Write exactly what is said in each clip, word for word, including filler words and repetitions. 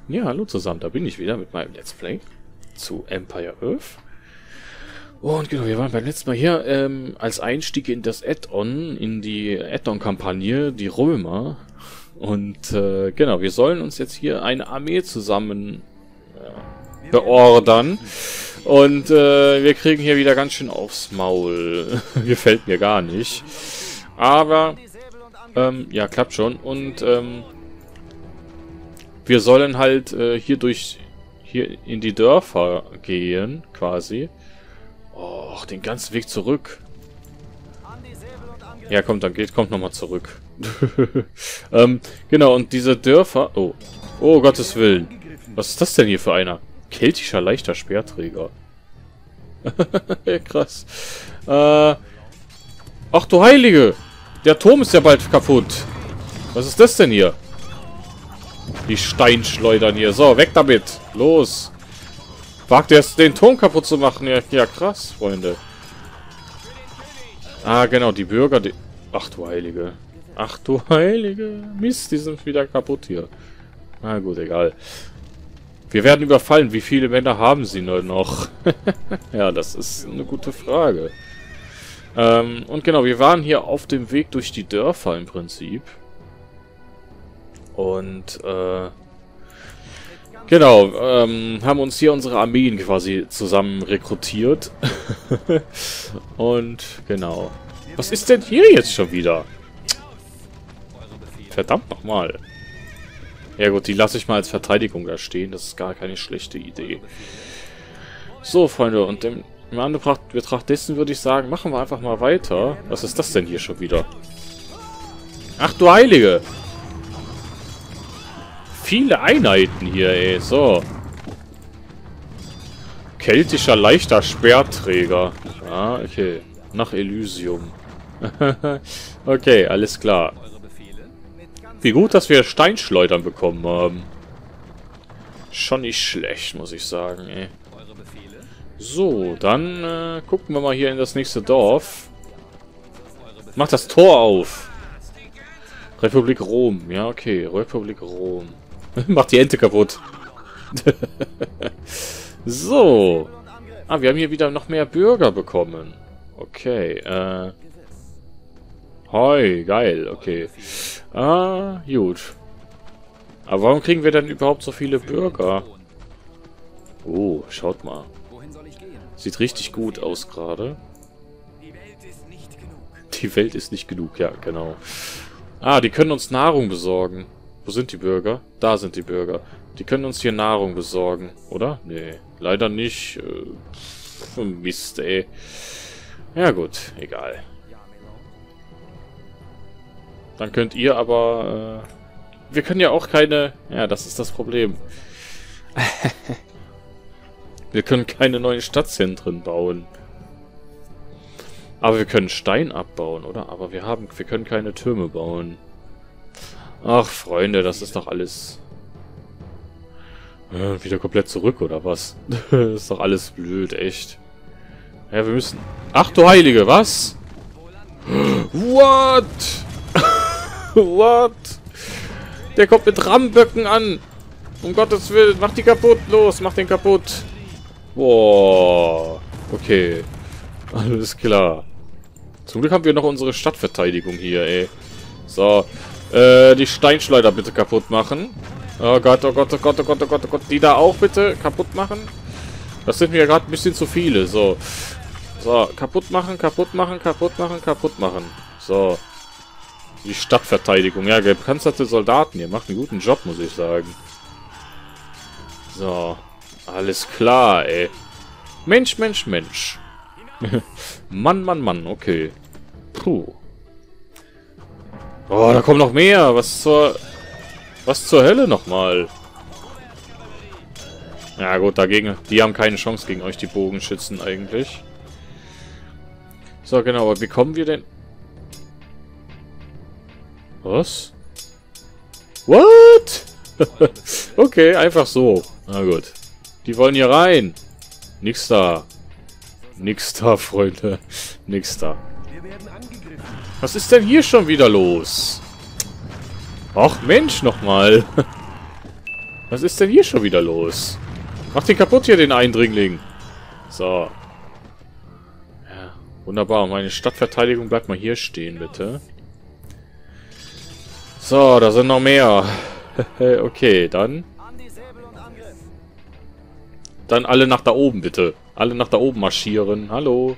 Ja, hallo zusammen, da bin ich wieder mit meinem Let's Play zu Empire Earth. Und genau, wir waren beim letzten Mal hier ähm, als Einstieg in das Add-on, in die Add-on-Kampagne, die Römer. Und äh, genau, wir sollen uns jetzt hier eine Armee zusammen äh, beordern. Und äh, wir kriegen hier wieder ganz schön aufs Maul. Gefällt mir gar nicht. Aber, ähm, ja, klappt schon. Und, ähm, wir sollen halt äh, hier durch, hier in die Dörfer gehen, quasi. Och, den ganzen Weg zurück. Ja, kommt, dann geht, kommt nochmal zurück. ähm, genau, und diese Dörfer... Oh, oh, Gottes Willen. Was ist das denn hier für einer? Keltischer leichter Speerträger. Krass. Äh, ach du Heilige! Der Turm ist ja bald kaputt. Was ist das denn hier? Die Steinschleudern hier. So, weg damit. Los. Wagt er es, den Turm kaputt zu machen? Ja, ja, krass, Freunde. Ah, genau, die Bürger, die... Ach du Heilige. Ach du Heilige. Mist, die sind wieder kaputt hier. Na gut, egal. Wir werden überfallen. Wie viele Männer haben sie nur noch? Ja, das ist eine gute Frage. Ähm, und genau, wir waren hier auf dem Weg durch die Dörfer im Prinzip. Und, äh... genau, ähm, haben uns hier unsere Armeen quasi zusammen rekrutiert. Und, genau. Was ist denn hier jetzt schon wieder? Verdammt nochmal. Ja gut, die lasse ich mal als Verteidigung da stehen. Das ist gar keine schlechte Idee. So, Freunde, und im, im Anbetracht dessen würde ich sagen, machen wir einfach mal weiter. Was ist das denn hier schon wieder? Ach du Heilige! Viele Einheiten hier, ey. So. Keltischer leichter Speerträger. Ah, okay. Nach Elysium. Okay, alles klar. Wie gut, dass wir Steinschleudern bekommen haben. Schon nicht schlecht, muss ich sagen, ey. So, dann äh, gucken wir mal hier in das nächste Dorf. Mach das Tor auf. Republik Rom. Ja, okay. Republik Rom. Macht die Ente kaputt. So. Ah, wir haben hier wieder noch mehr Bürger bekommen. Okay, äh... Hoi, geil, okay. Ah, gut. Aber warum kriegen wir denn überhaupt so viele Bürger? Oh, schaut mal. Sieht richtig gut aus gerade. Die Welt ist nicht genug, ja, genau. Ah, die können uns Nahrung besorgen. Wo sind die Bürger? Da sind die Bürger. Die können uns hier Nahrung besorgen, oder? Nee, leider nicht. Äh, Mist, ey. Ja gut, egal. Dann könnt ihr aber... Äh, wir können ja auch keine... Ja, das ist das Problem. Wir können keine neuen Stadtzentren bauen. Aber wir können Stein abbauen, oder? Aber wir haben... Wir können keine Türme bauen. Ach, Freunde, das ist doch alles... Äh, wieder komplett zurück, oder was? Das ist doch alles blöd, echt. Ja, wir müssen... Ach du Heilige, was? What? What? Der kommt mit Rammböcken an. Um Gottes Willen, mach die kaputt. Los, mach den kaputt. Boah. Okay. Alles klar. Zum Glück haben wir noch unsere Stadtverteidigung hier, ey. So. Äh, die Steinschleuder bitte kaputt machen. Oh Gott, oh Gott, oh Gott, oh Gott, oh Gott, oh Gott. Die da auch bitte kaputt machen. Das sind mir gerade ein bisschen zu viele. So. So, kaputt machen, kaputt machen, kaputt machen, kaputt machen. So. Die Stadtverteidigung. Ja, gepanzerte Soldaten. Ihr macht einen guten Job, muss ich sagen. So. Alles klar, ey. Mensch, Mensch, Mensch. Mann, Mann, Mann. Okay. Puh. Oh, da kommen noch mehr. Was zur... Was zur Hölle nochmal? Ja gut, dagegen... Die haben keine Chance gegen euch, die Bogenschützen eigentlich. So, genau. Aber wie kommen wir denn... Was? What? Okay, einfach so. Na gut. Die wollen hier rein. Nix da. Nix da, Freunde. Nix da. Was ist denn hier schon wieder los? Ach Mensch, nochmal. Was ist denn hier schon wieder los? Mach den kaputt hier, den Eindringling. So. Ja, wunderbar. Meine Stadtverteidigung bleibt mal hier stehen, bitte. So, da sind noch mehr. Okay, dann. Dann alle nach da oben, bitte. Alle nach da oben marschieren. Hallo.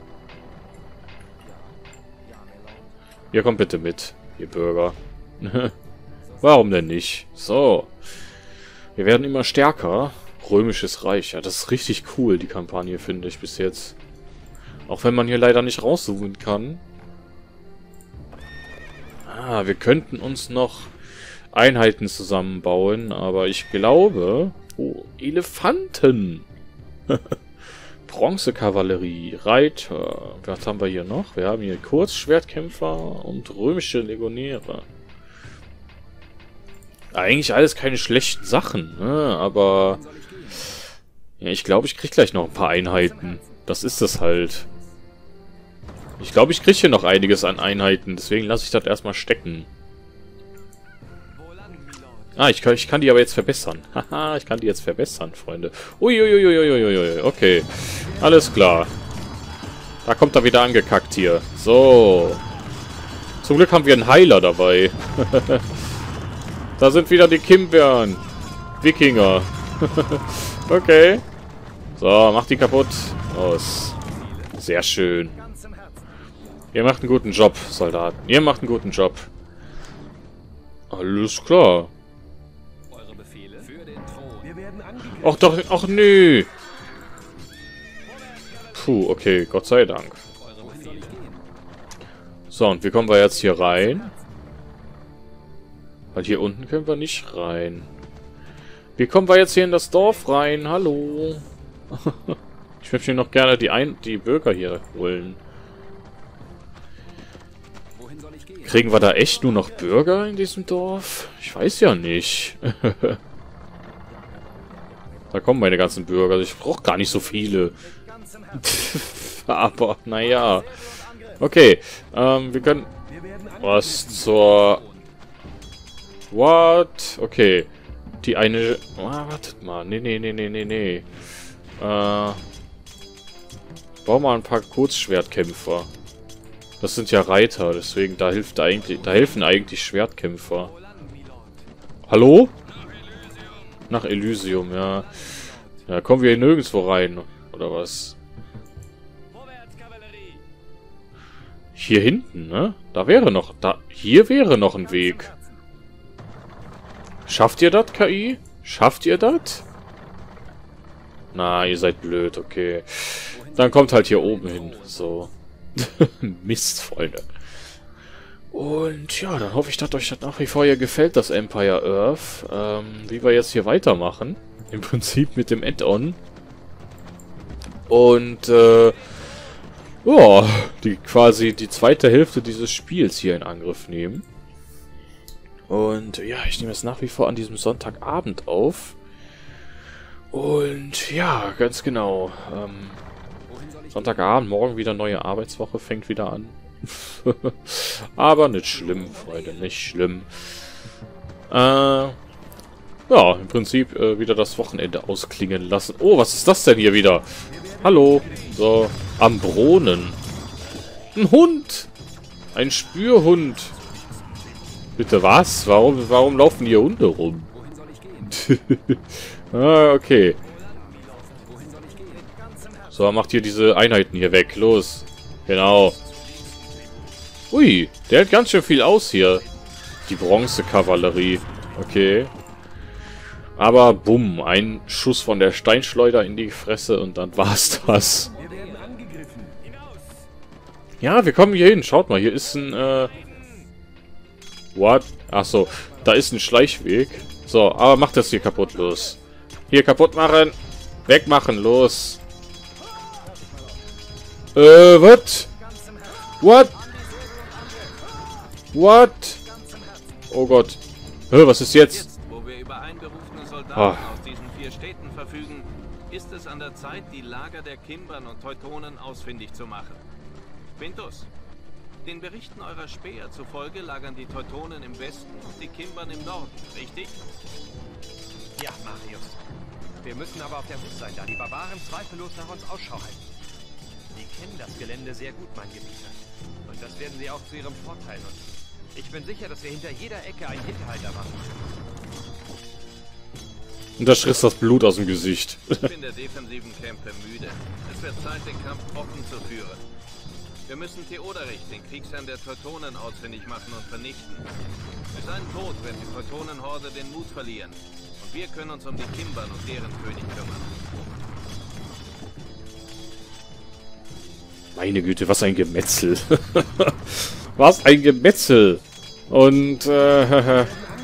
Ihr kommt bitte mit, ihr Bürger. Warum denn nicht? So. Wir werden immer stärker. Römisches Reich. Ja, das ist richtig cool, die Kampagne, finde ich, bis jetzt. Auch wenn man hier leider nicht rauszoomen kann. Ah, wir könnten uns noch Einheiten zusammenbauen, aber ich glaube... Oh, Elefanten! Bronzekavallerie, Reiter. Was haben wir hier noch? Wir haben hier Kurzschwertkämpfer und römische Legionäre. Eigentlich alles keine schlechten Sachen, ne? Aber... Ja, ich glaube, ich kriege gleich noch ein paar Einheiten. Das ist es halt. Ich glaube, ich kriege hier noch einiges an Einheiten. Deswegen lasse ich das erstmal stecken. Ah, ich kann, ich kann die aber jetzt verbessern. Haha, ich kann die jetzt verbessern, Freunde. Uiuiuiuiuiui, okay. Alles klar. Da kommt er wieder angekackt hier. So. Zum Glück haben wir einen Heiler dabei. Da sind wieder die Kimbern. Wikinger. Okay. So, macht die kaputt. Aus. Sehr schön. Ihr macht einen guten Job, Soldaten. Ihr macht einen guten Job. Alles klar. Ach doch, ach nö. Puh, okay, Gott sei Dank. So, und wie kommen wir jetzt hier rein? Weil hier unten können wir nicht rein. Wie kommen wir jetzt hier in das Dorf rein? Hallo. Ich möchte mir noch gerne die, Ein die Bürger hier holen. Kriegen wir da echt nur noch Bürger in diesem Dorf? Ich weiß ja nicht. Da kommen meine ganzen Bürger. Also ich brauche gar nicht so viele. Aber, naja. Okay. Ähm, wir können... Was zur... What? Okay. Die eine... Oh, wartet mal. Nee, nee, nee, nee, nee, nee. Äh... Bau mal ein paar Kurzschwertkämpfer. Das sind ja Reiter, deswegen da hilft eigentlich... Da helfen eigentlich Schwertkämpfer. Hallo? Nach Elysium, ja. Ja, kommen wir hier nirgendwo rein. Oder was? Hier hinten, ne? Da wäre noch... Da, hier wäre noch ein Weg. Schafft ihr das, K I? Schafft ihr das? Na, ihr seid blöd, okay. Dann kommt halt hier oben hin. So. Mist, Freunde. Und ja, dann hoffe ich, dass euch das nach wie vor hier gefällt, das Empire Earth. Ähm, wie wir jetzt hier weitermachen. Im Prinzip mit dem Add-on. Und, äh, ja, die quasi die zweite Hälfte dieses Spiels hier in Angriff nehmen. Und ja, ich nehme es nach wie vor an diesem Sonntagabend auf. Und ja, ganz genau. Ähm, Sonntagabend, morgen wieder neue Arbeitswoche, fängt wieder an. Aber nicht schlimm, Freunde, nicht schlimm. Äh, ja, im Prinzip äh, wieder das Wochenende ausklingen lassen. Oh, was ist das denn hier wieder? Hallo. So, Ambronen. Ein Hund. Ein Spürhund. Bitte was? Warum, warum laufen hier Hunde rum? Ah, okay. So, macht hier diese Einheiten hier weg. Los. Genau. Ui, der hat ganz schön viel aus hier. Die Bronzekavallerie. Okay. Aber bumm, ein Schuss von der Steinschleuder in die Fresse und dann war's das. Ja, wir kommen hier hin. Schaut mal, hier ist ein, äh... What? Achso, da ist ein Schleichweg. So, aber macht das hier kaputt, los. Hier kaputt machen. Wegmachen, los. Äh, what? What? What? Oh Gott. Hä, was ist jetzt? Wo wir über einberufene Soldaten Ah. aus diesen vier Städten verfügen, ist es an der Zeit, die Lager der Kimbern und Teutonen ausfindig zu machen. Quintus, den Berichten eurer Späher zufolge lagern die Teutonen im Westen und die Kimbern im Norden, richtig? Wir müssen aber auf der Hut sein, da die Barbaren zweifellos nach uns Ausschau halten. Sie kennen das Gelände sehr gut, mein Gebieter. Und das werden sie auch zu ihrem Vorteil nutzen. Ich bin sicher, dass wir hinter jeder Ecke einen Hinterhalt erwarten. Und da schriss das Blut aus dem Gesicht. Ich bin der defensiven Kämpfe müde. Es wird Zeit, den Kampf offen zu führen. Wir müssen Theoderich, den Kriegsherrn der Teutonen, ausfindig machen und vernichten. Für seinen Tod wird die Teutonenhorde den Mut verlieren. Und wir können uns um die Kimbern und deren König kümmern. Meine Güte, was ein Gemetzel. Was ein Gemetzel. Und, äh...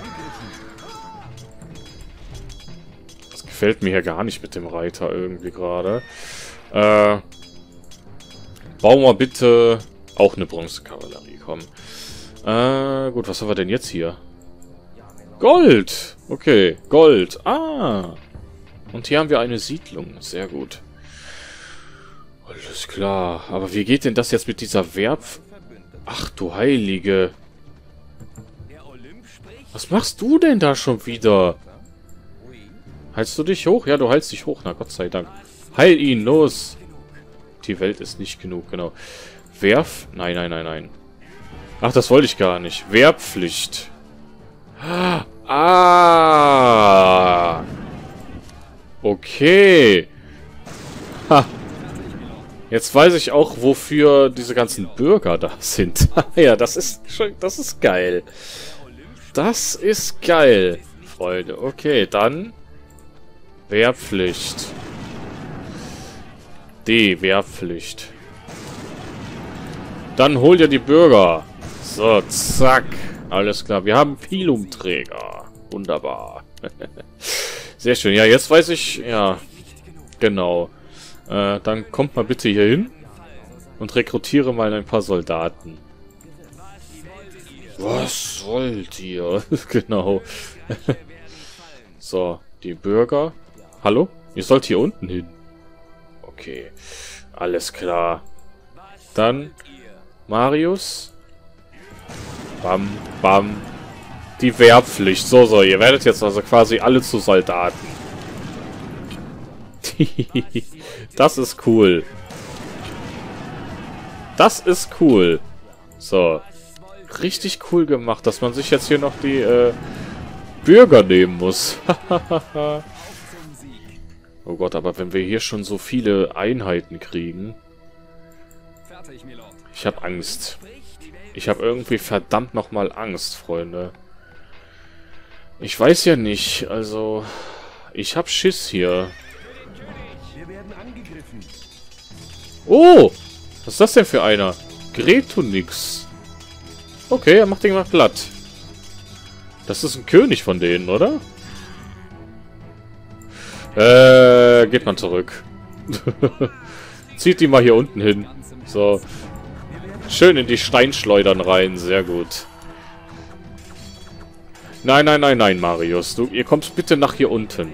das gefällt mir ja gar nicht mit dem Reiter irgendwie gerade. Äh... Bauen wir bitte auch eine Bronzekavallerie, komm. Äh, gut, was haben wir denn jetzt hier? Gold! Okay, Gold. Ah! Und hier haben wir eine Siedlung. Sehr gut. Alles klar. Aber wie geht denn das jetzt mit dieser Werf... Ach du Heilige. Was machst du denn da schon wieder? Heilst du dich hoch? Ja, du heilst dich hoch. Na, Gott sei Dank. Heil ihn, los! Die Welt ist nicht genug, genau. Werf... Nein, nein, nein, nein. Ach, das wollte ich gar nicht. Wehrpflicht. Ah! Okay. Ha! Jetzt weiß ich auch, wofür diese ganzen Bürger da sind. Ja, das ist schon... Das ist geil. Das ist geil, Freunde. Okay, dann... Wehrpflicht. Die Wehrpflicht. Dann holt ihr die Bürger. So, zack. Alles klar. Wir haben Pilumträger. Wunderbar. Sehr schön. Ja, jetzt weiß ich... Ja, genau. Äh, dann kommt mal bitte hier hin. Und rekrutiere mal ein paar Soldaten. Was wollt ihr? Genau. So, die Bürger. Hallo? Ihr sollt hier unten hin. Okay, alles klar. Dann Marius. Bam, bam. Die Wehrpflicht. So, so, ihr werdet jetzt also quasi alle zu Soldaten. Das ist cool. Das ist cool. So. Richtig cool gemacht, dass man sich jetzt hier noch die äh, Bürger nehmen muss. Oh Gott, aber wenn wir hier schon so viele Einheiten kriegen... Ich habe Angst. Ich habe irgendwie verdammt nochmal Angst, Freunde. Ich weiß ja nicht, also... Ich habe Schiss hier. Oh! Was ist das denn für einer? Gretunix. Okay, er macht den mal platt. Das ist ein König von denen, oder? Äh, geht man zurück. Zieht die mal hier unten hin. So. Schön in die Steinschleudern rein. Sehr gut. Nein, nein, nein, nein, Marius. Du, ihr kommt bitte nach hier unten.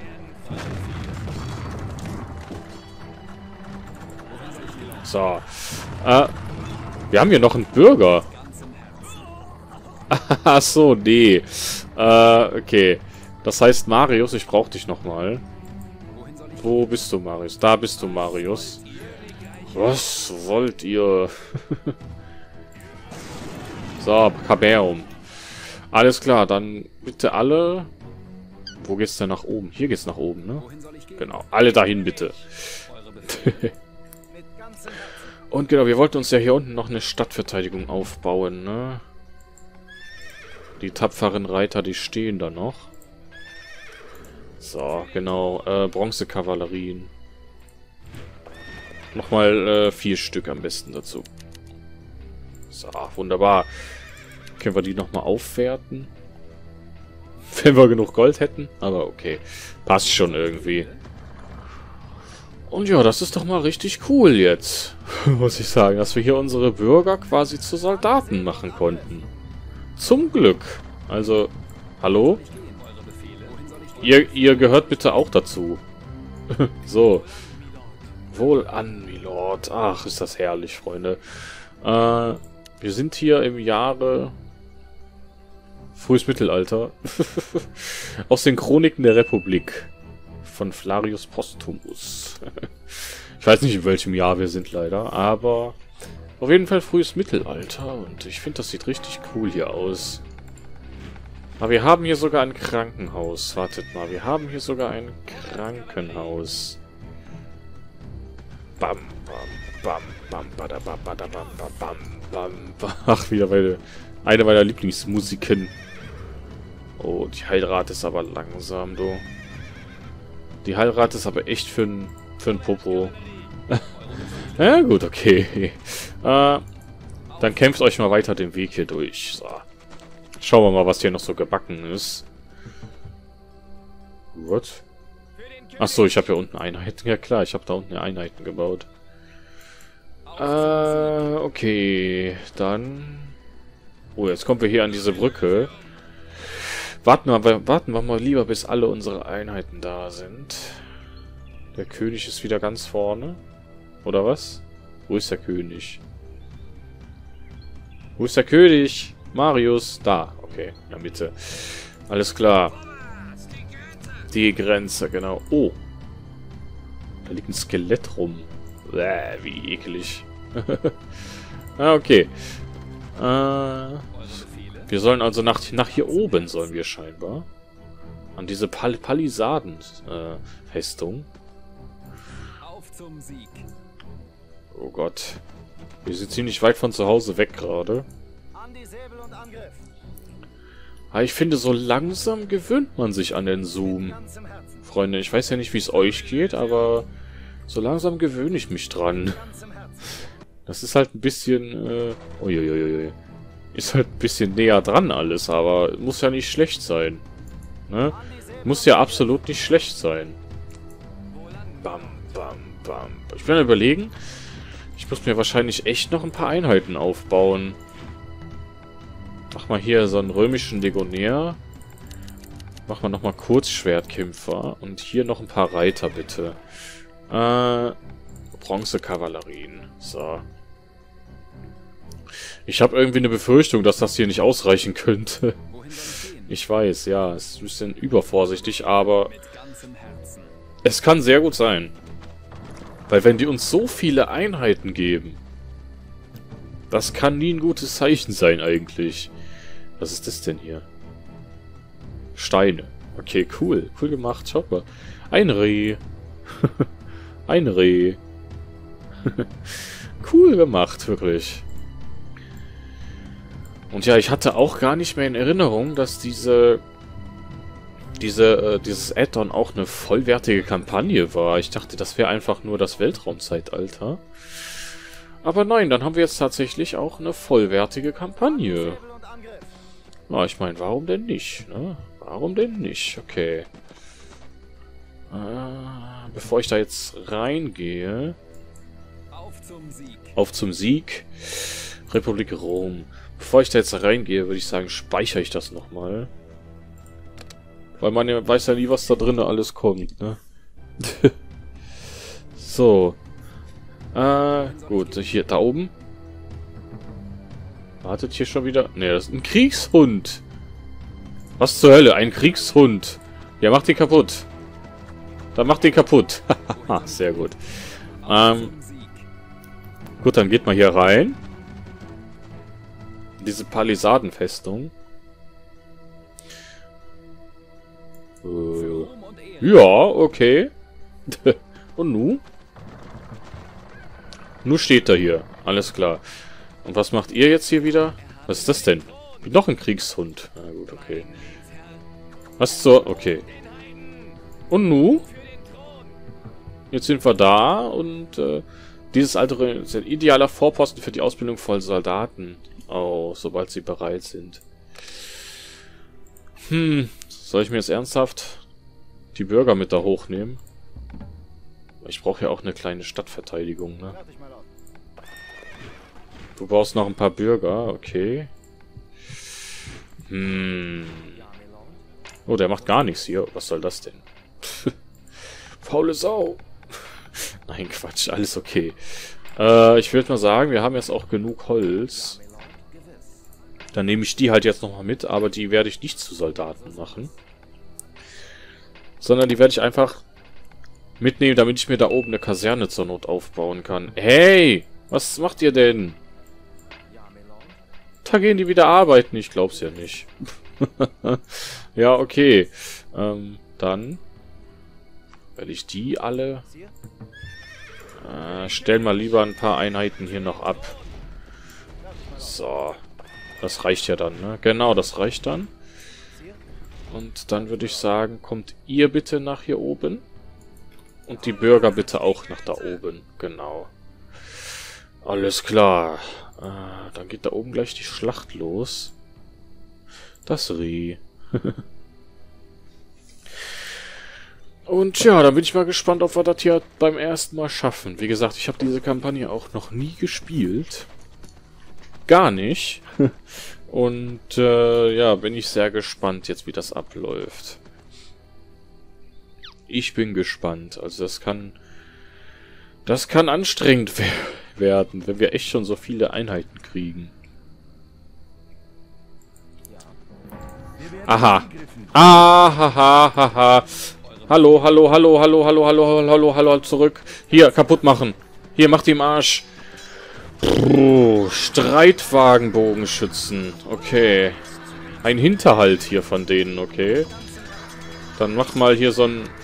So. Äh, wir haben hier noch einen Bürger. Ach so, nee. Äh, okay. Das heißt, Marius, ich brauche dich nochmal. Wo bist du, Marius? Da bist du, Marius. Was wollt ihr? So, Kabeum. Alles klar, dann bitte alle... Wo geht's denn nach oben? Hier geht's nach oben, ne? Genau, alle dahin bitte. Und genau, wir wollten uns ja hier unten noch eine Stadtverteidigung aufbauen, ne? Die tapferen Reiter, die stehen da noch. So, genau. Äh, Bronzekavallerien. Nochmal äh, vier Stück am besten dazu. So, wunderbar. Können wir die nochmal aufwerten? Wenn wir genug Gold hätten. Aber okay. Passt schon irgendwie. Und ja, das ist doch mal richtig cool jetzt. Muss ich sagen, dass wir hier unsere Bürger quasi zu Soldaten machen konnten. Zum Glück. Also, hallo? Ihr, ihr gehört bitte auch dazu. So. Wohlan, Milord. Ach, ist das herrlich, Freunde. Äh, wir sind hier im Jahre... Frühes Mittelalter. Aus den Chroniken der Republik. Von von Flavius Postumus. Ich weiß nicht, in welchem Jahr wir sind leider, aber auf jeden Fall frühes Mittelalter und ich finde, das sieht richtig cool hier aus. Aber wir haben hier sogar ein Krankenhaus. Wartet mal, wir haben hier sogar ein Krankenhaus. Bam, bam, bam, bam, bam, bam, bam, bam, bam, bam. Ach, wieder meine, eine meiner Lieblingsmusiken. Oh, die Heilrate ist aber langsam, du. Die Heilrate ist aber echt für ein, für ein Popo. Ja, gut, okay. Äh, dann kämpft euch mal weiter den Weg hier durch. So. Schauen wir mal, was hier noch so gebacken ist. What? Achso, ich habe hier unten Einheiten. Ja klar, ich habe da unten Einheiten gebaut. Äh, okay. Dann... Oh, jetzt kommen wir hier an diese Brücke. Warten wir, warten wir mal lieber, bis alle unsere Einheiten da sind. Der König ist wieder ganz vorne. Oder was? Wo ist der König? Wo ist der König? Marius. Da. Okay, in der Mitte. Alles klar. Die Grenze, genau. Oh. Da liegt ein Skelett rum. Bäh, wie eklig. Ah, okay. Äh, wir sollen also nach, nach hier oben, sollen wir scheinbar. An diese Pal Palisaden-Festung. Äh, Auf zum Sieg. Oh Gott. Wir sind ziemlich weit von zu Hause weg gerade. Aber ich finde, so langsam gewöhnt man sich an den Zoom. Freunde, ich weiß ja nicht, wie es euch geht, aber so langsam gewöhne ich mich dran. Das ist halt ein bisschen... Äh, uiuiui. Ist halt ein bisschen näher dran alles, aber muss ja nicht schlecht sein. Ne? Muss ja absolut nicht schlecht sein. Bam, bam, bam. Ich bin überlegen... Ich muss mir wahrscheinlich echt noch ein paar Einheiten aufbauen. Mach mal hier so einen römischen Legionär. Mach mal nochmal Kurzschwertkämpfer. Und hier noch ein paar Reiter, bitte. Äh, Bronzekavallerien. So. Ich habe irgendwie eine Befürchtung, dass das hier nicht ausreichen könnte. Ich weiß, ja, es ist ein bisschen übervorsichtig, aber es kann sehr gut sein. Weil wenn die uns so viele Einheiten geben, das kann nie ein gutes Zeichen sein eigentlich. Was ist das denn hier? Steine. Okay, cool. Cool gemacht. Schaut mal. Ein Reh. Ein Reh. Cool gemacht, wirklich. Und ja, ich hatte auch gar nicht mehr in Erinnerung, dass diese... Diese, äh, dieses Add-on auch eine vollwertige Kampagne war. Ich dachte, das wäre einfach nur das Weltraumzeitalter. Aber nein, dann haben wir jetzt tatsächlich auch eine vollwertige Kampagne. Na, ich meine, warum denn nicht, ne? Warum denn nicht? Okay. Äh, bevor ich da jetzt reingehe... Auf zum Sieg. Auf zum Sieg. Republik Rom. Bevor ich da jetzt reingehe, würde ich sagen, speichere ich das nochmal. Weil man ja weiß ja nie, was da drinnen alles kommt, ne? So. Äh, gut. Hier, da oben. Wartet hier schon wieder... Ne, das ist ein Kriegshund. Was zur Hölle? Ein Kriegshund. Ja, macht den kaputt. Dann macht den kaputt. Sehr gut. Ähm, gut, dann geht mal hier rein. Diese Palisadenfestung. Äh, ja, okay. Und nu? Nu steht er hier. Alles klar. Und was macht ihr jetzt hier wieder? Was ist das denn? Noch ein Kriegshund. Na gut, okay. Was zur... Okay. Und nu? Jetzt sind wir da und äh, dieses Alter ist ein idealer Vorposten für die Ausbildung von Soldaten. Oh, sobald sie bereit sind. Hm, soll ich mir jetzt ernsthaft die Bürger mit da hochnehmen? Ich brauche ja auch eine kleine Stadtverteidigung, ne? Du brauchst noch ein paar Bürger, okay. Hm. Oh, der macht gar nichts hier. Was soll das denn? Faule Sau. Nein, Quatsch, alles okay. Äh, ich würde mal sagen, wir haben jetzt auch genug Holz. Dann nehme ich die halt jetzt nochmal mit, aber die werde ich nicht zu Soldaten machen. Sondern die werde ich einfach mitnehmen, damit ich mir da oben eine Kaserne zur Not aufbauen kann. Hey! Was macht ihr denn? Da gehen die wieder arbeiten. Ich glaub's ja nicht. Ja, okay. Ähm, dann werde ich die alle... Äh, stellen mal lieber ein paar Einheiten hier noch ab. So. Das reicht ja dann, ne? Genau, das reicht dann. Und dann würde ich sagen, kommt ihr bitte nach hier oben. Und die Bürger bitte auch nach da oben. Genau. Alles klar. Äh, dann geht da oben gleich die Schlacht los. Das Reh. Und ja, dann bin ich mal gespannt, ob wir das hier beim ersten Mal schaffen. Wie gesagt, ich habe diese Kampagne auch noch nie gespielt. Gar nicht. Und äh, ja, bin ich sehr gespannt jetzt, wie das abläuft. Ich bin gespannt. Also das kann... Das kann anstrengend we werden, wenn wir echt schon so viele Einheiten kriegen. Aha. Ahahahaha. Hallo, hallo, hallo, hallo, hallo, hallo, hallo, hallo, hallo, zurück. Hier, kaputt machen. Hier, macht die im Arsch. Puh, Streitwagenbogenschützen. Okay. Ein Hinterhalt hier von denen, okay. Dann mach mal hier so ein...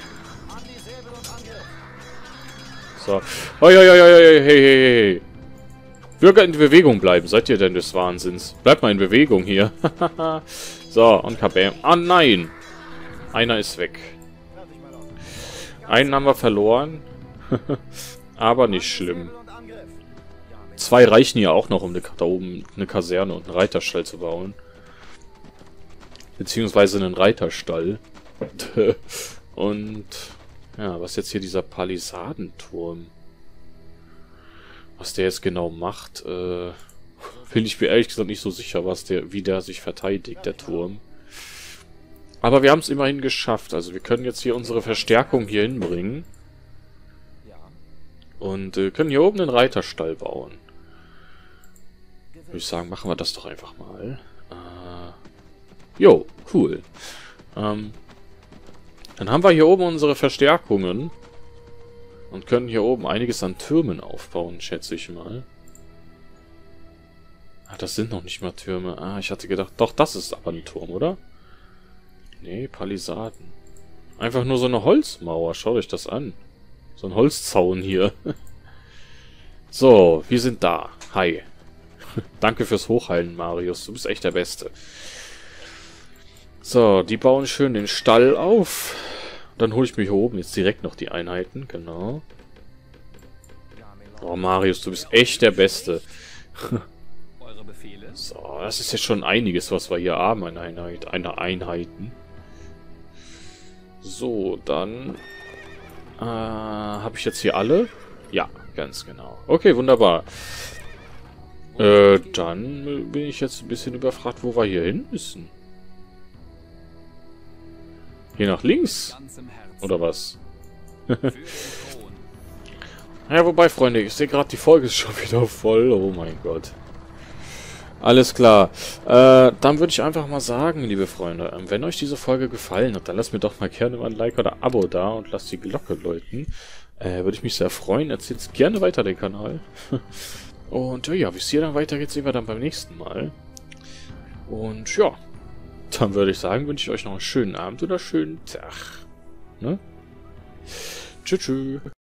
So. Hoi, hoi, hoi, hoi, hey, hey, hey. Bürger in Bewegung bleiben. Seid ihr denn des Wahnsinns? Bleibt mal in Bewegung hier. So, und kabam. Ah, nein. Einer ist weg. Einen haben wir verloren. Aber nicht schlimm. Zwei reichen hier auch noch, um eine, da oben eine Kaserne und einen Reiterstall zu bauen. Beziehungsweise einen Reiterstall. Und... Ja, was jetzt hier dieser Palisadenturm? Was der jetzt genau macht, äh, bin ich mir ehrlich gesagt nicht so sicher, was der, wie der sich verteidigt, der Turm. Aber wir haben es immerhin geschafft. Also wir können jetzt hier unsere Verstärkung hier hinbringen. Und äh, können hier oben einen Reiterstall bauen. Würde ich sagen, machen wir das doch einfach mal. Äh, jo, cool. Ähm... Dann haben wir hier oben unsere Verstärkungen. Und können hier oben einiges an Türmen aufbauen, schätze ich mal. Ah, das sind noch nicht mal Türme. Ah, ich hatte gedacht, doch, das ist aber ein Turm, oder? Nee, Palisaden. Einfach nur so eine Holzmauer, schaut euch das an. So ein Holzzaun hier. So, wir sind da. Hi. Danke fürs Hochheilen, Marius. Du bist echt der Beste. So, die bauen schön den Stall auf. Dann hole ich mir hier oben jetzt direkt noch die Einheiten. Genau. Oh, Marius, du bist echt der Beste. So, das ist jetzt schon einiges, was wir hier haben an Einheit, eine Einheiten. So, dann... Äh, habe ich jetzt hier alle? Ja, ganz genau. Okay, wunderbar. Äh, dann bin ich jetzt ein bisschen überfragt, wo wir hier hin müssen. Hier nach links? Oder was? Ja, wobei, Freunde, ich sehe gerade, die Folge ist schon wieder voll. Oh mein Gott. Alles klar. Äh, dann würde ich einfach mal sagen, liebe Freunde, ähm, wenn euch diese Folge gefallen hat, dann lasst mir doch mal gerne mal ein Like oder Abo da und lasst die Glocke läuten. Äh, würde ich mich sehr freuen. Erzählt gerne weiter den Kanal. Und äh, ja, wie es hier dann weitergeht, sehen wir dann beim nächsten Mal. Und ja, dann würde ich sagen, wünsche ich euch noch einen schönen Abend oder schönen Tag. Ne? Tschüss, tschüss.